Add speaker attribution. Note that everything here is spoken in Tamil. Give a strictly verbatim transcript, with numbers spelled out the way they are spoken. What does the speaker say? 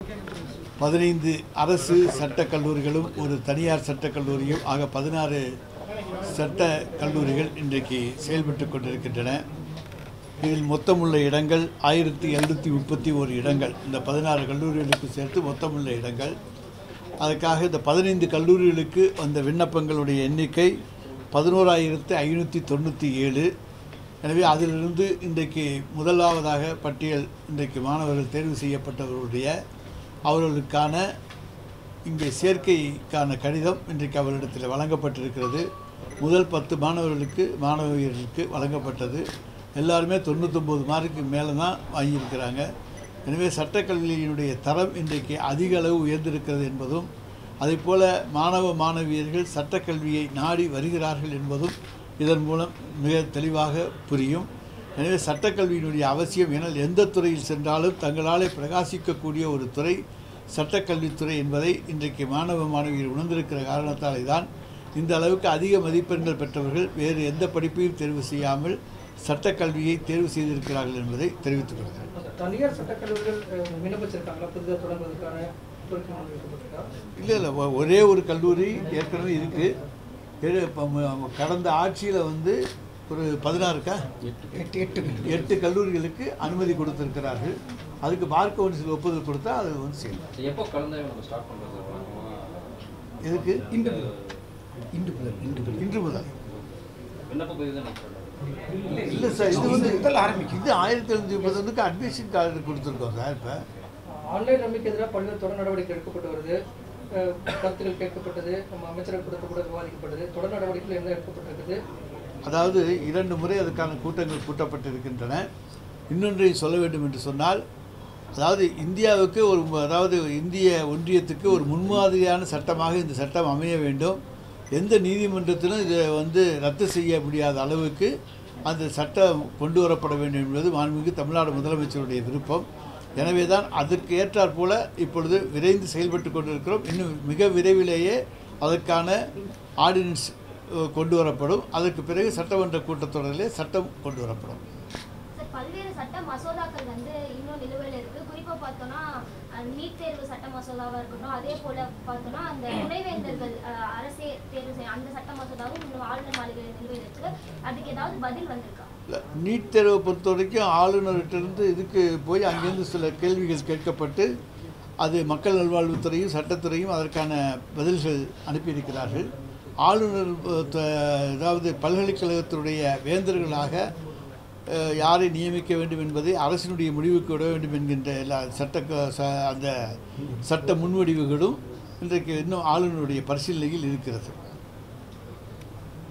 Speaker 1: பதினைந்து அரசு சட்டக் கல்லூரிகளும் ஒரு தனியார் சட்டக் கல்லூரியும் ஆக பதினாறு சட்ட கல்லூரிகள் இன்றைக்கு செயல்பட்டு கொண்டிருக்கின்றன. இதில் மொத்தமுள்ள இடங்கள் ஆயிரத்தி எழுநூற்றி முப்பத்தி ஒரு இடங்கள். இந்த பதினாறு கல்லூரிகளுக்கு சேர்த்து மொத்தமுள்ள இடங்கள். அதுக்காக இந்த பதினைந்து கல்லூரிகளுக்கு வந்த விண்ணப்பங்களுடைய எண்ணிக்கை பதினோராயிரத்து ஐநூற்றி தொண்ணூற்றி ஏழு. எனவே அதிலிருந்து இன்றைக்கு முதலாவதாக பட்டியல் இன்றைக்கு மாணவர்கள் தேர்வு செய்யப்பட்டவர்களுடைய அவர்களுக்கான இங்கே சேர்க்கைக்கான கடிதம் இன்றைக்கு அவர்களிடத்தில் வழங்கப்பட்டிருக்கிறது. முதல் பத்து மாணவர்களுக்கு மாணவியர்களுக்கு வழங்கப்பட்டது. எல்லாருமே தொண்ணூத்தொம்பது மார்க்கு மேலே தான் வாங்கியிருக்கிறாங்க. எனவே சட்டக்கல்வியினுடைய தரம் இன்றைக்கு அதிக அளவு உயர்ந்திருக்கிறது என்பதும் அதேபோல் மாணவ மாணவியர்கள் சட்டக்கல்வியை நாடி வருகிறார்கள் என்பதும் இதன் மூலம் மிக தெளிவாக புரியும். எனவே சட்டக்கல்வியினுடைய அவசியம் என எந்த துறையில் சென்றாலும் தங்களாலே பிரகாசிக்கக்கூடிய ஒரு துறை சட்டக்கல்வித்துறை என்பதை இன்றைக்கு மாணவ மாணவியர் உணர்ந்திருக்கிற காரணத்தாலே தான் இந்த அளவுக்கு அதிக மதிப்பெண்கள் பெற்றவர்கள் வேறு எந்த படிப்பையும் தேர்வு செய்யாமல் சட்டக்கல்வியை தேர்வு செய்திருக்கிறார்கள் என்பதை தெரிவித்துக் கொள்கிறேன்.
Speaker 2: தனியார் சட்டக்கல்லூரிகள் விண்ணப்பிச்சிருக்காங்களா புதிதாக தொடங்குவதற்கான?
Speaker 1: இல்லை இல்லை ஒரே ஒரு கல்லூரி ஏற்கனவே இருக்குது. கடந்த ஆட்சியில் வந்து ஒரு பதினாறுக்கா எட்டு எட்டு எட்டு கல்லூரிகளுக்கு அனுமதி கொடுத்திருக்கிறார்கள். அதுக்கு பார் கவுன்சில் ஒப்புதல் கொடுத்தா அது வந்து செய்யலாம்.
Speaker 3: எப்போ கலந்து ஸ்டார்ட் பண்ணுறது?
Speaker 1: எதுக்கு?
Speaker 4: இன்று முதல்
Speaker 1: இன்று முதல்
Speaker 3: விண்ணப்ப பதிவு தான்
Speaker 1: இல்லை சார். இது வந்து முதல் ஆரம்பிக்கும். இது ஆயிரத்தி எழுநூற்றி முப்பது வந்துக்கு அட்மிஷன் கார்டு கொடுத்துருக்கோம் சார். இப்போ
Speaker 2: ஆன்லைன் ரம்மிக்கு எதிராக பல்வேறு தொடர் நடவடிக்கை எடுக்கப்பட்டு வருது. கருத்துக்கள் கேட்கப்பட்டது, நம்ம அமைச்சர்கள் கூட்டத்தில் கூட விவாதிக்கப்பட்டது. தொடர் நடவடிக்கைகள் என்ன எடுக்கப்பட்டிருக்குது?
Speaker 1: அதாவது இரண்டு முறை அதுக்கான கூட்டங்கள் கூட்டப்பட்டிருக்கின்றன. இன்னொன்றையும் சொல்ல வேண்டும் என்று சொன்னால், அதாவது இந்தியாவுக்கு ஒரு அதாவது இந்திய ஒன்றியத்துக்கு ஒரு முன்மாதிரியான சட்டமாக இந்த சட்டம் அமைய வேண்டும். எந்த நீதிமன்றத்திலும் இதை வந்து ரத்து செய்ய முடியாத அளவுக்கு அந்த சட்டம் கொண்டு வரப்பட வேண்டும் என்பது மாண்புமிகு தமிழ்நாடு முதலமைச்சருடைய விருப்பம். எனவே தான் அதற்கு ஏற்றாற் போல இப்பொழுது விரைந்து செயல்பட்டு கொண்டிருக்கிறோம். இன்னும் மிக விரைவிலேயே அதற்கான ஆர்டினன்ஸ் கொண்டு வரப்படும். அதற்கு பிறகு சட்டமன்ற கூட்டத்தொடரிலே சட்டம் கொண்டு வரப்படும்.
Speaker 5: பல்வேறு சட்ட மசோதாக்கள் வந்து இன்னும் நிலுவையில் இருக்குது. குறிப்பாக பார்த்தோன்னா நீட் தேர்வு சட்ட மசோதாவாக இருக்கட்டும், அதே போல் பார்த்தோன்னா அந்த துணைவேந்தர்கள் அரசே தேர்வு செய்ய அந்த சட்ட மசோதாவும் இன்னும் ஆளுநர் மாளிகை நிலுவையில் இருக்குது. அதுக்கு ஏதாவது பதில் வந்திருக்கா?
Speaker 1: இல்லை, நீட் தேர்வை பொறுத்த வரைக்கும் ஆளுநர்கிட்டருந்து இதுக்கு போய் அங்கேருந்து சில கேள்விகள் கேட்கப்பட்டு அது மக்கள் நல்வாழ்வுத்துறையும் சட்டத்துறையும் அதற்கான பதில்கள் அனுப்பியிருக்கிறார்கள். ஆளுநர் அதாவது பல்கலைக்கழகத்தினுடைய வேந்தர்களாக யாரை நியமிக்க வேண்டும் என்பதை அரசினுடைய முடிவுக்கு விட வேண்டும் என்கின்ற எல்லா சட்ட அந்த சட்ட முன்வடிவுகளும் இன்றைக்கு இன்னும் ஆளுநருடைய பரிசீலனையில் இருக்கிறது.